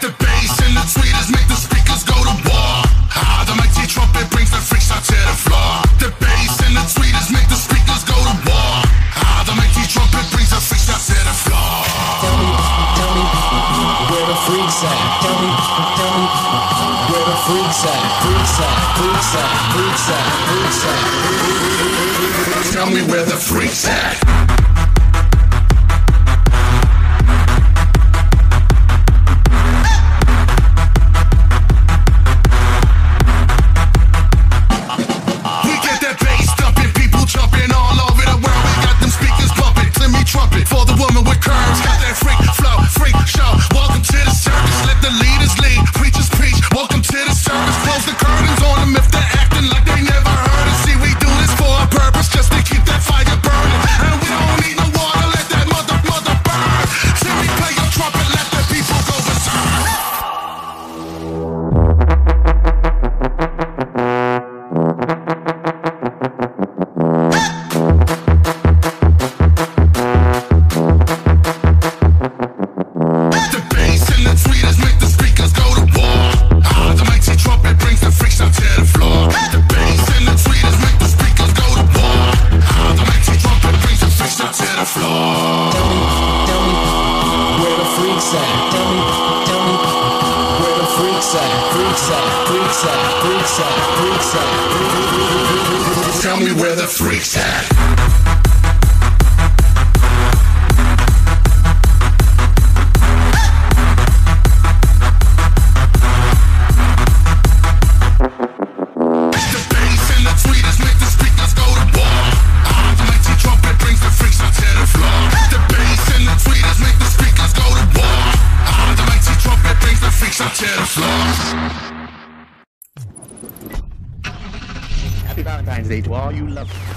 The bass and the tweeters make the speakers go to war. Ah, the mighty trumpet brings the freaks out to the floor. The bass and the tweeters make the speakers go to war. Ah, the mighty trumpet brings the freaks out to the floor. Tell me where the freaks at. Tell me where the freaks at. Freaks at, freaks at, freaks at, freaks at. Tell me where the freaks at. For the woman with curves, got that freak flow, freak show. Welcome to the circus, let the leaders lead, preachers preach. Welcome to the service, close the curtains on them if they're acting like they never heard us. See, we do this for a purpose, just to keep that fire burning. And we don't need no water, let that mother burn. See me play your trumpet, let the people go berserk. Tell me where the freaks at. Happy Valentine's Day to all you lovers.